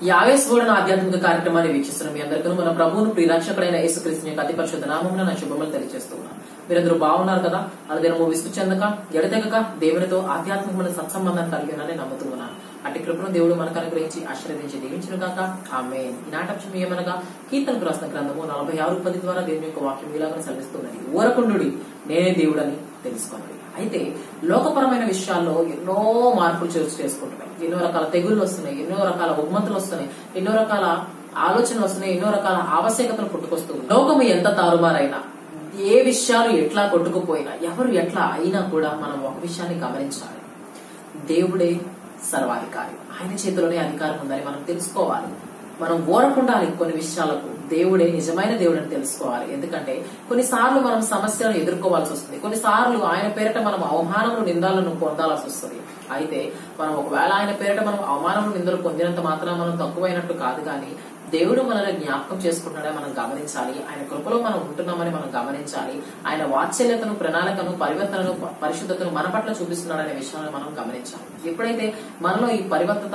యావేస్ కూడా ఆధ్యాత్మిక కార్యక్రమాన్ని వీక్షిస్తున్న మీ అందరికీ మన ప్రభువును ప్రియరక్షకుడైన యేసుక్రీస్తు యొక్క అతి పరిశుద్ధ నామమున నా శుభములు తెలియజేస్తున్నాను. మీరందరూ బాగున్నారు కదా? అనుదినము విసుగు చెందక ఎడతెగక దేవునితో ఆధ్యాత్మికమైన సత్సంబంధాన్ని కలిగి ఉన్నారని నమ్ముతున్నాను. అట్టి కృపను దేవుడు మనకు అనుగ్రహించి ఆశీర్వదించి దీవించును గాక. ఆమేన్. ఈనాటి అంశం ఏమనగా కీర్తనకు రాసిన గ్రంథము 46:10 ద్వారా దేవుని యొక్క వాక్యం ఇలాగ సెలవిస్తున్నది. ఊరకుండుడి, నేనే దేవుడని తెలుసుకోండి. అయితే లోకపరమైన విషయాల్లో ఎన్నో మార్పులు చేసుకుంటున్నాయి. ఎన్నో రకాల తెగుళ్ళు వస్తున్నాయి, ఎన్నో రకాల ఉగ్మతులు వస్తున్నాయి, ఎన్నో రకాల ఆలోచనలు వస్తున్నాయి, ఎన్నో రకాల ఆవశ్యకతలు పుట్టుకొస్తున్నాయి. లోకము ఎంత తారుమారైనా, ఏ విషయాలు ఎట్లా కొట్టుకుపోయినా, ఎవరు ఎట్లా అయినా కూడా మనం ఒక విషయాన్ని గమనించాలి. దేవుడే సర్వాధికారి, ఆయన చేతిలోనే అధికారం ఉందని మనం తెలుసుకోవాలి. మనం ఊరకుండాలి. కొన్ని విషయాలకు దేవుడే నిజమైన దేవుడు అని తెలుసుకోవాలి. ఎందుకంటే కొన్నిసార్లు మనం సమస్యలను ఎదుర్కోవాల్సి వస్తుంది. కొన్నిసార్లు ఆయన పేరిట మనం అవమానములు నిందాలను పొందాల్సి వస్తుంది. అయితే మనం ఒకవేళ ఆయన పేరిట మనం అవమానములు నిందలు పొందినంత మాత్రం మనం తక్కువైనట్టు కాదు. కానీ దేవుడు మనల్ని జ్ఞాపకం చేసుకుంటున్నాడని మనం గమనించాలి. ఆయన కృపలో మనం ఉంటున్నామని మనం గమనించాలి. ఆయన వాత్సల్యతను, ప్రణాళికను, పరివర్తనను, పరిశుద్ధతను మన పట్ల చూపిస్తున్నాడనే విషయాన్ని మనం గమనించాలి. ఎప్పుడైతే మనలో ఈ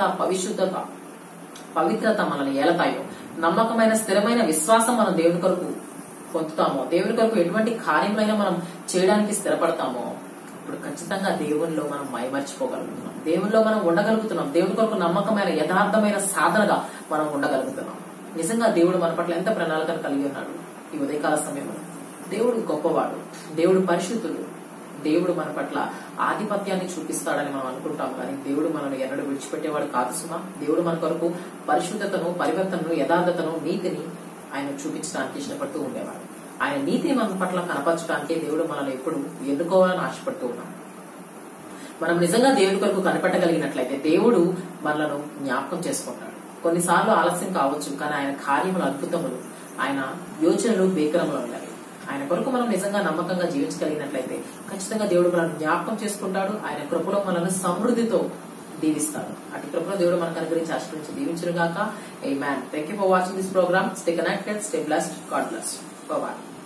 పవిత్రత మనల్ని ఏలతాయో, నమ్మకమైన స్థిరమైన విశ్వాసం మనం దేవుని కొరకు పొందుతామో, దేవుని కొరకు ఎటువంటి కార్యమైనా మనం చేయడానికి స్థిరపడతామో, ఇప్పుడు ఖచ్చితంగా దేవునిలో మనం మైమర్చిపోగలుగుతున్నాం, దేవునిలో మనం ఉండగలుగుతున్నాం, దేవుని కొరకు నమ్మకమైన యథార్థమైన సాధనగా మనం ఉండగలుగుతున్నాం. నిజంగా దేవుడు మన పట్ల ఎంత ప్రణాళికను కలిగి ఉన్నాడు. ఈ ఉదయకాల సమయంలో దేవుడు గొప్పవాడు, దేవుడు పరిశుద్ధుడు, దేవుడు మన పట్ల ఆధిపత్యాన్ని చూపిస్తాడని మనం అనుకుంటాం. కానీ దేవుడు మనల్ని ఎన్నడూ విడిచిపెట్టేవాడు కాదు సుమా. దేవుడు మన కొరకు పరిశుద్ధతను, పరివర్తనను, యథార్థతను, నీతిని ఆయన చూపించడానికి ఇష్టపడుతూ ఉండేవాడు. ఆయన నీతిని మన పట్ల కనపరచడానికే దేవుడు మనల్ని ఎప్పుడు ఎన్నుకోవాలని ఆశపడుతూ ఉన్నాడు. మనం నిజంగా దేవుడి కొరకు కనిపెట్టగలిగినట్లయితే దేవుడు మనలను జ్ఞాపకం చేసుకుంటాడు. కొన్నిసార్లు ఆలస్యం కావచ్చు, కానీ ఆయన కార్యములు అద్భుతములు, ఆయన యోచనలు భీకరములు ఉన్నాయి. ఆయన కొరకు మనం నిజంగా నమ్మకంగా జీవించగలిగినట్లయితే ఖచ్చితంగా దేవుడు మనల్ని జ్ఞాపకం చేసుకుంటాడు. ఆయన కృపలో మనల్ని సమృద్ధితో దీవిస్తాడు. అటు కృపలో దేవుడు మనకు అనుగ్రహించి ఆశీర్వదించి దీవించును గాక. Amen. Thank you for watching this programme. Stay connected, stay blessed. God bless. Bye by.